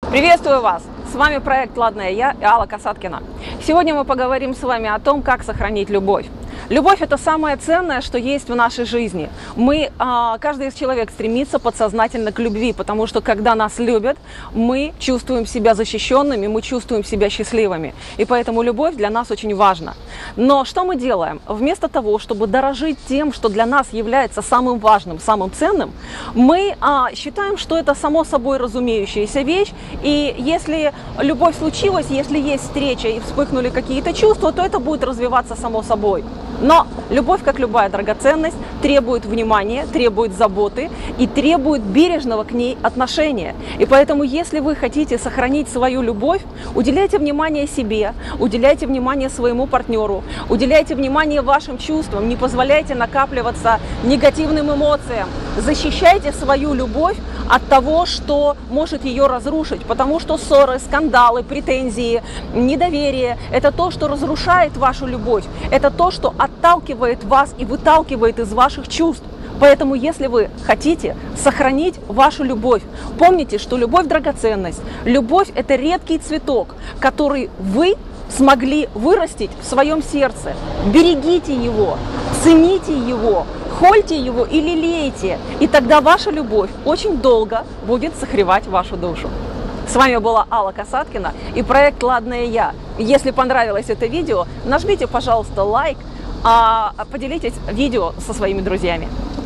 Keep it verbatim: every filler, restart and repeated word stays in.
Приветствую вас! С вами проект «Ладная я» и Алла Касаткина. Сегодня мы поговорим с вами о том, как сохранить любовь. Любовь – это самое ценное, что есть в нашей жизни. Мы, каждый из человек стремится подсознательно к любви, потому что когда нас любят, мы чувствуем себя защищенными, мы чувствуем себя счастливыми. И поэтому любовь для нас очень важна. Но что мы делаем? Вместо того, чтобы дорожить тем, что для нас является самым важным, самым ценным, мы а, считаем, что это само собой разумеющаяся вещь. И если любовь случилась, если есть встреча и вспыхнули какие-то чувства, то это будет развиваться само собой. Но любовь, как любая драгоценность, требует внимания, требует заботы и требует бережного к ней отношения. И поэтому, если вы хотите сохранить свою любовь, уделяйте внимание себе, уделяйте внимание своему партнеру, уделяйте внимание вашим чувствам, не позволяйте накапливаться негативным эмоциям. Защищайте свою любовь от того, что может ее разрушить, потому что ссоры, скандалы, претензии, недоверие – это то, что разрушает вашу любовь, это то, что отталкивает вас и выталкивает из ваших чувств. Поэтому, если вы хотите сохранить вашу любовь, помните, что любовь – драгоценность. Любовь – это редкий цветок, который вы смогли вырастить в своем сердце. Берегите его, цените его, хольте его и лелейте, и тогда ваша любовь очень долго будет согревать вашу душу. С вами была Алла Касаткина и проект «Ладная я». Если понравилось это видео, нажмите, пожалуйста, лайк, а поделитесь видео со своими друзьями.